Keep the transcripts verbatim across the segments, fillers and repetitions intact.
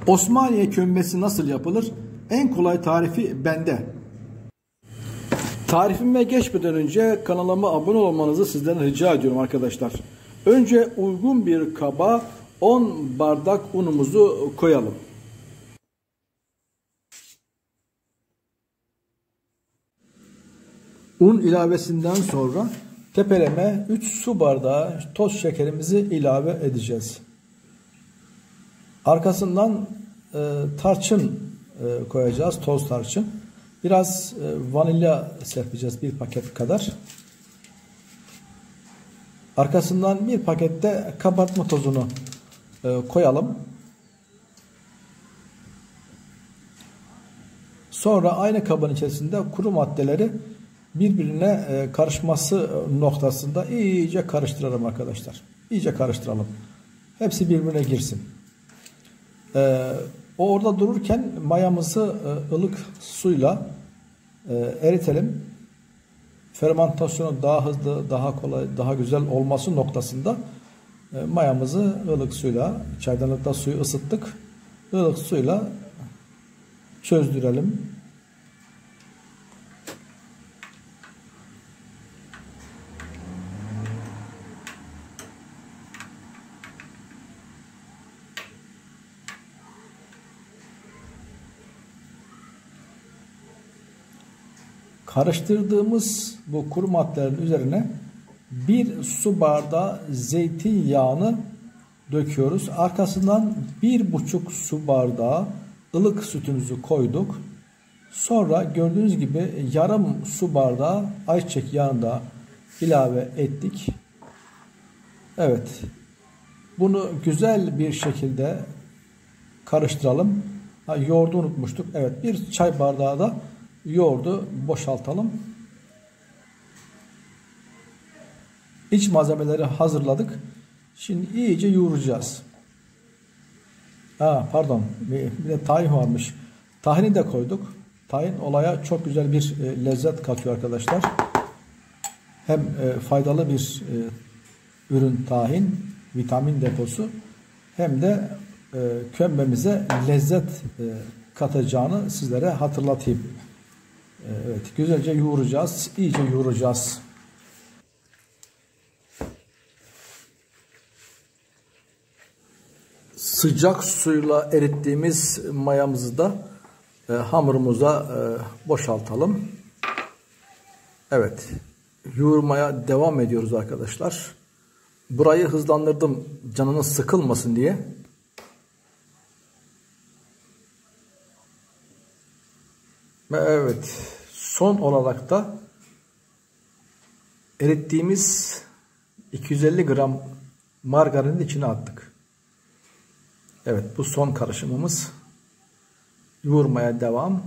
Osmaniye kömbesi nasıl yapılır? En kolay tarifi bende. Tarifime geçmeden önce kanalıma abone olmanızı sizden rica ediyorum arkadaşlar. Önce uygun bir kaba on bardak unumuzu koyalım. Un ilavesinden sonra tepeleme üç su bardağı toz şekerimizi ilave edeceğiz. Arkasından e, tarçın e, koyacağız, toz tarçın. Biraz e, vanilya serpeceğiz, bir paket kadar. Arkasından bir pakette kabartma tozunu e, koyalım. Sonra aynı kabın içerisinde kuru maddeleri birbirine e, karışması noktasında iyice karıştıralım arkadaşlar. İyice karıştıralım. Hepsi birbirine girsin. E, o orada dururken mayamızı e, ılık suyla e, eritelim. Fermentasyonu daha hızlı, daha kolay, daha güzel olması noktasında e, mayamızı ılık suyla, çaydanlıkta suyu ısıttık. Ilık suyla çözdürelim. Karıştırdığımız bu kuru maddelerin üzerine bir su bardağı zeytinyağını döküyoruz. Arkasından bir buçuk su bardağı ılık sütümüzü koyduk. Sonra gördüğünüz gibi yarım su bardağı ayçiçek yağını da ilave ettik. Evet. Bunu güzel bir şekilde karıştıralım. Ha, yoğurdu unutmuştuk. Evet, bir çay bardağı da yoğurdu boşaltalım. İç malzemeleri hazırladık. Şimdi iyice yoğuracağız. Ha, pardon. Bir de tahin varmış. Tahini de koyduk. Tahin olaya çok güzel bir lezzet katıyor arkadaşlar. Hem faydalı bir ürün tahin, vitamin deposu, hem de kömbemize lezzet katacağını sizlere hatırlatayım. Evet, güzelce yoğuracağız, iyice yoğuracağız. Sıcak suyla erittiğimiz mayamızı da e, hamurumuza e, boşaltalım. Evet, yoğurmaya devam ediyoruz arkadaşlar. Burayı hızlandırdım canınız sıkılmasın diye. Evet, son olarak da erittiğimiz iki yüz elli gram margarinin içine attık. Evet, bu son karışımımız. Yoğurmaya devam.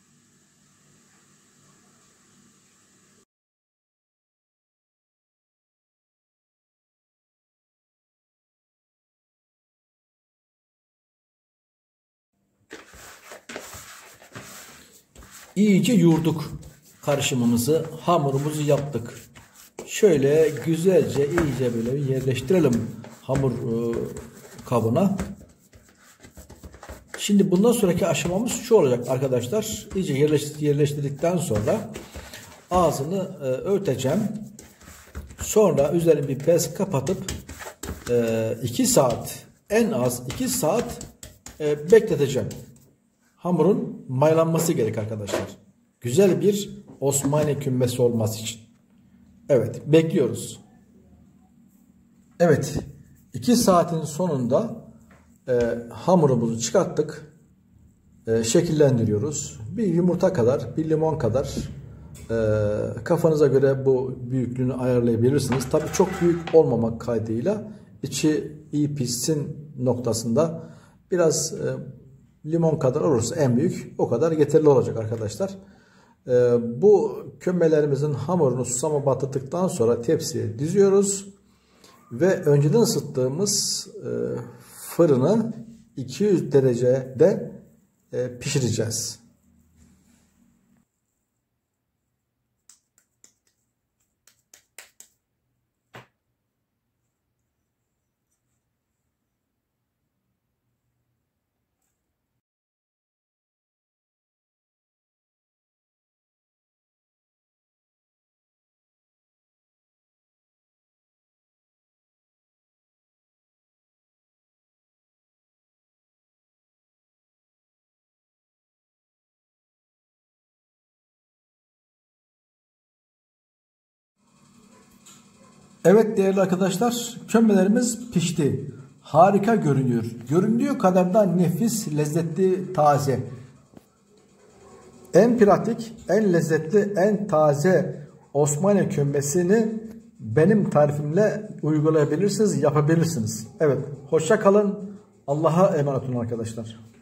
İyice yoğurduk karışımımızı, hamurumuzu yaptık. Şöyle güzelce iyice böyle yerleştirelim hamur e, kabına. Şimdi bundan sonraki aşamamız şu olacak arkadaşlar. İyice yerleştirdikten sonra ağzını e, örteceğim. Sonra üzerine bir bez kapatıp e, iki saat, en az iki saat e, bekleteceğim. Hamurun mayalanması gerek arkadaşlar. Güzel bir Osmaniye kümbesi olması için. Evet, bekliyoruz. Evet, iki saatin sonunda e, hamurumuzu çıkarttık. E, şekillendiriyoruz. Bir yumurta kadar, bir limon kadar e, kafanıza göre bu büyüklüğünü ayarlayabilirsiniz. Tabii çok büyük olmamak kaydıyla içi iyi pişsin noktasında biraz e, limon kadar olursa en büyük o kadar yeterli olacak arkadaşlar. Ee, bu kömbelerimizin hamurunu susama batırdıktan sonra tepsiye diziyoruz. Ve önceden ısıttığımız e, fırını iki yüz derecede e, pişireceğiz. Evet değerli arkadaşlar, kömbelerimiz pişti. Harika görünüyor. Göründüğü kadar da nefis, lezzetli, taze. En pratik, en lezzetli, en taze Osmaniye kömbesini benim tarifimle uygulayabilirsiniz, yapabilirsiniz. Evet, hoşça kalın. Allah'a emanet olun arkadaşlar.